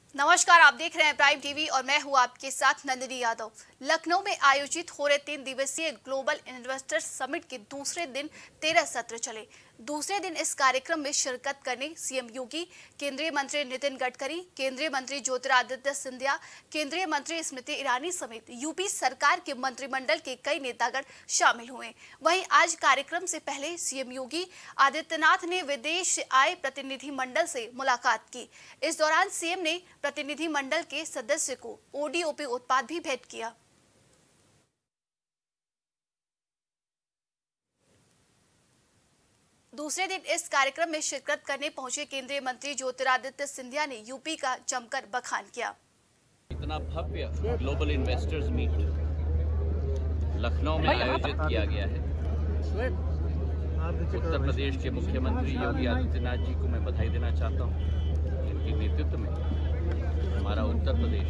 नमस्कार, आप देख रहे हैं प्राइम टीवी और मैं हूं आपके साथ नंदिनी यादव। लखनऊ में आयोजित हो रहे 3 दिवसीय ग्लोबल इन्वेस्टर्स समिट के दूसरे दिन 13 सत्र चले। दूसरे दिन इस कार्यक्रम में शिरकत करने सीएम योगी, केंद्रीय मंत्री नितिन गडकरी, केंद्रीय मंत्री ज्योतिरादित्य सिंधिया, केंद्रीय मंत्री स्मृति ईरानी समेत यूपी सरकार के मंत्रिमंडल के कई नेतागण शामिल हुए। वहीं आज कार्यक्रम से पहले सीएम योगी आदित्यनाथ ने विदेश आए प्रतिनिधि मंडल से मुलाकात की। इस दौरान सीएम ने प्रतिनिधि मंडल के सदस्य को ओडीओपी उत्पाद भी भेंट किया। दूसरे दिन इस कार्यक्रम में शिरकत करने पहुंचे केंद्रीय मंत्री ज्योतिरादित्य सिंधिया ने यूपी का जमकर बखान किया। इतना भव्य ग्लोबल इन्वेस्टर्स मीट लखनऊ में आयोजित किया गया है। उत्तर प्रदेश के मुख्यमंत्री योगी आदित्यनाथ जी को मैं बधाई देना चाहता हूं। इनके नेतृत्व में हमारा उत्तर प्रदेश,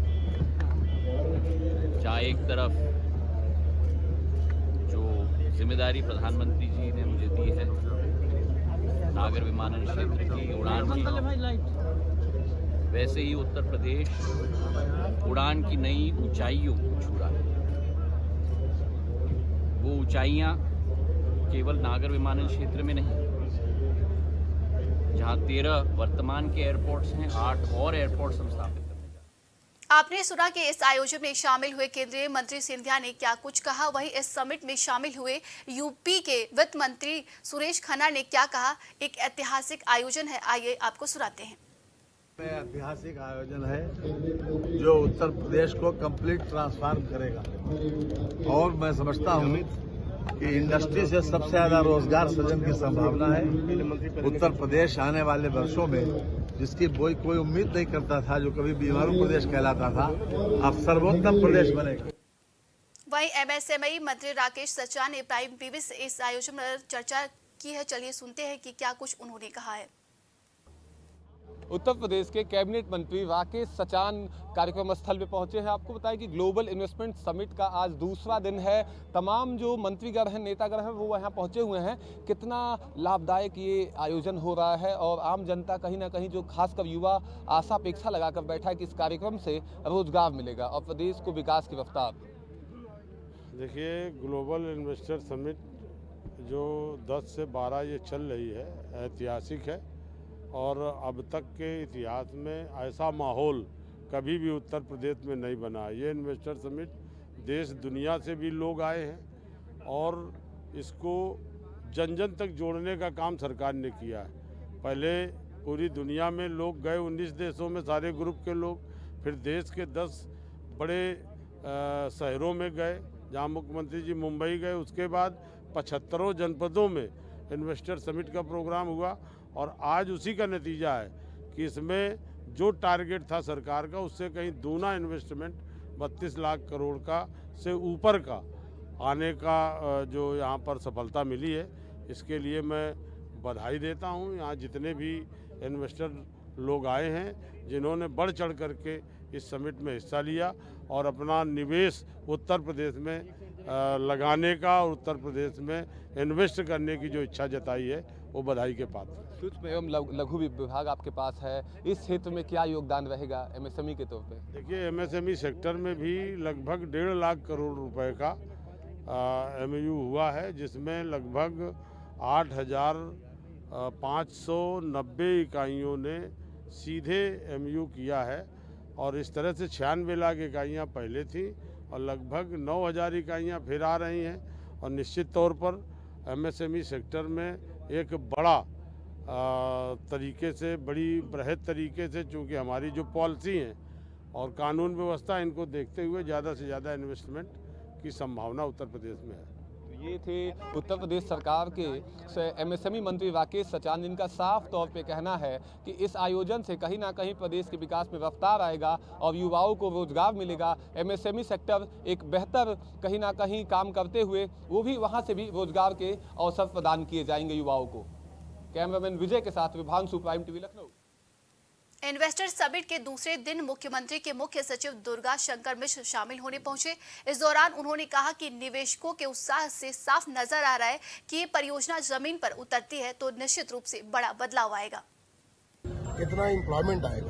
जहाँ एक तरफ जो जिम्मेदारी प्रधानमंत्री जी ने मुझे दी है नागर विमानन क्षेत्र की उड़ान की, वैसे ही उत्तर प्रदेश उड़ान की नई ऊंचाइयों को छू रहा है। वो ऊंचाइयां केवल नागर विमानन क्षेत्र में नहीं, जहां 13 वर्तमान के एयरपोर्ट्स हैं, 8 और एयरपोर्ट्स हम स्थापित करने जा रहे हैं। आपने सुना कि इस आयोजन में शामिल हुए केंद्रीय मंत्री सिंधिया ने क्या कुछ कहा। वहीं इस समिट में शामिल हुए यूपी के वित्त मंत्री सुरेश खन्ना ने क्या कहा। एक ऐतिहासिक आयोजन है, आइए आपको सुनाते हैं। ऐतिहासिक आयोजन है जो उत्तर प्रदेश को कंप्लीट ट्रांसफॉर्म करेगा और मैं समझता हूँ कि इंडस्ट्री से सबसे ज्यादा रोजगार सृजन की संभावना है। उत्तर प्रदेश आने वाले वर्षों में, जिसकी कोई उम्मीद नहीं करता था, जो कभी बीमारू प्रदेश कहलाता था, अब सर्वोत्तम प्रदेश बनेगा। वहीं एमएसएमई मंत्री राकेश सचान ने प्राइम टीवी से इस आयोजन पर चर्चा की है। चलिए सुनते हैं कि क्या कुछ उन्होंने कहा है। उत्तर प्रदेश के कैबिनेट मंत्री राकेश सचान कार्यक्रम स्थल पे पहुंचे हैं। आपको बताएं कि ग्लोबल इन्वेस्टमेंट समिट का आज दूसरा दिन है। तमाम जो मंत्रीगण हैं, नेतागण हैं, वो यहाँ पहुंचे हुए हैं। कितना लाभदायक ये आयोजन हो रहा है और आम जनता कहीं ना कहीं जो खासकर युवा आशा अपेक्षा लगाकर बैठा है कि इस कार्यक्रम से रोजगार मिलेगा और प्रदेश को विकास की रफ्तार। देखिए, ग्लोबल इन्वेस्टर समिट जो 10 से 12 ये चल रही है, ऐतिहासिक है और अब तक के इतिहास में ऐसा माहौल कभी भी उत्तर प्रदेश में नहीं बना। ये इन्वेस्टर समिट देश दुनिया से भी लोग आए हैं और इसको जन जन तक जोड़ने का काम सरकार ने किया है। पहले पूरी दुनिया में लोग गए, 19 देशों में सारे ग्रुप के लोग, फिर देश के 10 बड़े शहरों में गए, जहाँ मुख्यमंत्री जी मुंबई गए। उसके बाद 75 जनपदों में इन्वेस्टर समिट का प्रोग्राम हुआ और आज उसी का नतीजा है कि इसमें जो टारगेट था सरकार का, उससे कहीं दूना इन्वेस्टमेंट 32 लाख करोड़ का से ऊपर का आने का जो यहाँ पर सफलता मिली है, इसके लिए मैं बधाई देता हूँ। यहाँ जितने भी इन्वेस्टर लोग आए हैं, जिन्होंने बढ़ चढ़ करके इस समिट में हिस्सा लिया और अपना निवेश उत्तर प्रदेश में लगाने का और उत्तर प्रदेश में इन्वेस्ट करने की जो इच्छा जताई है, वो बधाई के पात्र। सूक्ष्म एवं लघु विभाग आपके पास है, इस क्षेत्र में क्या योगदान रहेगा एमएसएमई के तौर पे? देखिए, एमएसएमई सेक्टर में भी लगभग 1.5 लाख करोड़ रुपए का एमओयू हुआ है, जिसमें लगभग 8,590 इकाइयों ने सीधे एमओयू किया है और इस तरह से 96 लाख इकाइयाँ पहले थी और लगभग 9,000 इकाइयाँ फिर आ रही हैं। और निश्चित तौर पर एमएसएमई सेक्टर में एक बड़ा तरीके से, बड़ी बृहद तरीके से, चूँकि हमारी जो पॉलिसी हैं और कानून व्यवस्था, इनको देखते हुए ज़्यादा से ज़्यादा इन्वेस्टमेंट की संभावना उत्तर प्रदेश में है। तो ये थे उत्तर प्रदेश सरकार के एमएसएमई मंत्री राकेश सचान, जिनका साफ तौर पे कहना है कि इस आयोजन से कहीं ना कहीं प्रदेश के विकास में रफ्तार आएगा और युवाओं को रोजगार मिलेगा। एमएसएमई सेक्टर एक बेहतर कहीं ना कहीं काम करते हुए वो भी वहाँ से भी रोजगार के अवसर प्रदान किए जाएंगे युवाओं को। कैमरामैन विजय के साथ Vibhanshu, prime TV Lucknow. Investor summit के दूसरे दिन मुख्यमंत्री के मुख्य सचिव दुर्गा शंकर मिश्र शामिल होने पहुंचे। इस दौरान उन्होंने कहा कि निवेशकों के उत्साह से साफ नजर आ रहा है कि ये परियोजना जमीन पर उतरती है तो निश्चित रूप से बड़ा बदलाव आएगा। कितना एम्प्लॉयमेंट आएगा,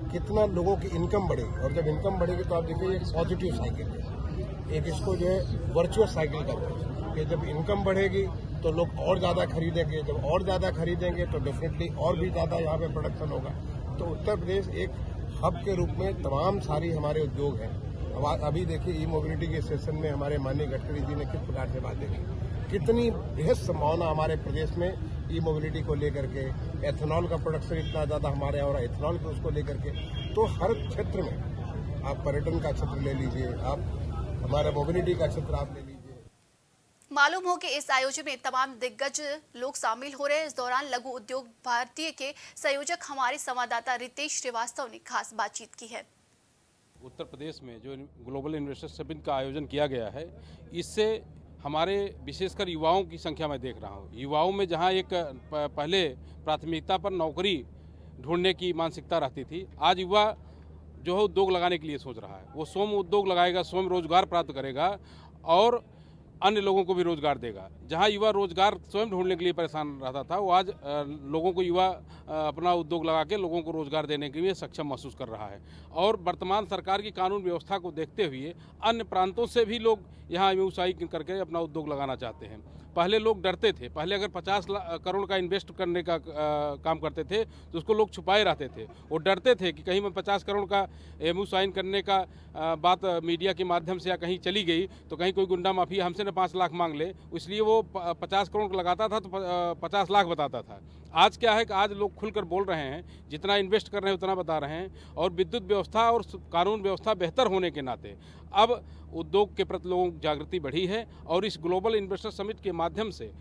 कितना लोगों की इनकम बढ़ेगी, और जब इनकम बढ़ेगी तो आप देखिए एक पॉजिटिव साइकिल है, एक इसको जो है वर्चुअस साइकिल कहते हैं कि जब इनकम बढ़ेगी तो लोग और ज़्यादा खरीदेंगे, जब और ज़्यादा खरीदेंगे तो डेफिनेटली और भी ज़्यादा यहाँ पे प्रोडक्शन होगा। तो उत्तर प्रदेश एक हब के रूप में तमाम सारी हमारे उद्योग हैं। अभी देखिए ई मोबिलिटी के सेशन में हमारे माननीय गडकरी जी ने किस प्रकार से बातें की, कितनी बेहद संभावना हमारे प्रदेश में ई मोबिलिटी को लेकर के, एथेनॉल का प्रोडक्शन इतना ज़्यादा हमारे यहाँ और एथेनॉल को उसको लेकर के, तो हर क्षेत्र में आप पर्यटन का क्षेत्र ले लीजिए, आप हमारा मोबिलिटी का क्षेत्र आप ले लीजिए। मालूम हो कि इस आयोजन में तमाम दिग्गज लोग शामिल हो रहे हैं। इस दौरान लघु उद्योग भारतीय के संयोजक हमारे संवाददाता रितेश श्रीवास्तव ने खास बातचीत की है। उत्तर प्रदेश में जो ग्लोबल इन्वेस्टर समिट का आयोजन किया गया है, इससे हमारे विशेषकर युवाओं की संख्या मैं देख रहा हूँ। युवाओं में जहाँ एक पहले प्राथमिकता पर नौकरी ढूंढने की मानसिकता रहती थी, आज युवा जो है उद्योग लगाने के लिए सोच रहा है। वो स्वयं उद्योग लगाएगा, स्वयं रोजगार प्राप्त करेगा और अन्य लोगों को भी रोजगार देगा। जहां युवा रोजगार स्वयं ढूंढने के लिए परेशान रहता था, वो आज लोगों को युवा अपना उद्योग लगा के लोगों को रोजगार देने के लिए सक्षम महसूस कर रहा है। और वर्तमान सरकार की कानून व्यवस्था को देखते हुए अन्य प्रांतों से भी लोग यहाँ व्यवसाय करके अपना उद्योग लगाना चाहते हैं। पहले लोग डरते थे, पहले अगर 50 करोड़ का इन्वेस्ट करने का काम करते थे तो उसको लोग छुपाए रहते थे। वो डरते थे कि कहीं मैं 50 करोड़ का एमओयू साइन करने का बात मीडिया के माध्यम से या कहीं चली गई तो कहीं कोई गुंडा माफिया हमसे न 5 लाख मांग ले, इसलिए वो 50 करोड़ लगाता था तो 50 लाख बताता था। आज क्या है कि आज लोग खुलकर बोल रहे हैं, जितना इन्वेस्ट कर रहे हैं उतना बता रहे हैं। और विद्युत व्यवस्था और कानून व्यवस्था बेहतर होने के नाते अब उद्योग के प्रति लोगों की जागृति बढ़ी है। और इस ग्लोबल इन्वेस्टर समिट के माध्यम से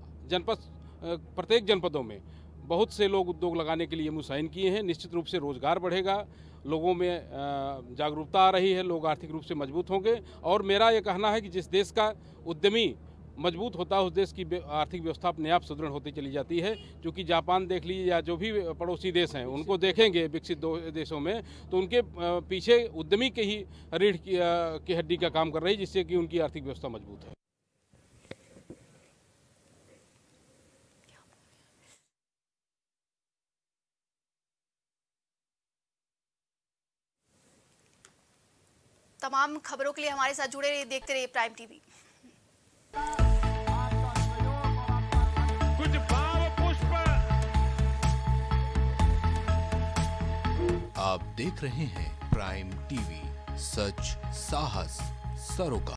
प्रत्येक जनपदों में बहुत से लोग उद्योग लगाने के लिए मुसाइन किए हैं। निश्चित रूप से रोजगार बढ़ेगा, लोगों में जागरूकता आ रही है, लोग आर्थिक रूप से मजबूत होंगे। और मेरा ये कहना है कि जिस देश का उद्यमी मजबूत होता है उस देश की आर्थिक व्यवस्था अपने आप सुदृढ़ होती चली जाती है। क्योंकि जापान देख लीजिए या जो भी पड़ोसी देश हैं उनको देखेंगे विकसित देशों में, तो उनके पीछे उद्यमी के ही रीढ़ की हड्डी का काम कर रही है, जिससे कि उनकी आर्थिक व्यवस्था मजबूत है। तमाम खबरों के लिए हमारे साथ जुड़े रहिए, देखते रहिए प्राइम टीवी। कुछ भाव पुष्प। आप देख रहे हैं प्राइम टीवी, सच साहस सरोकार।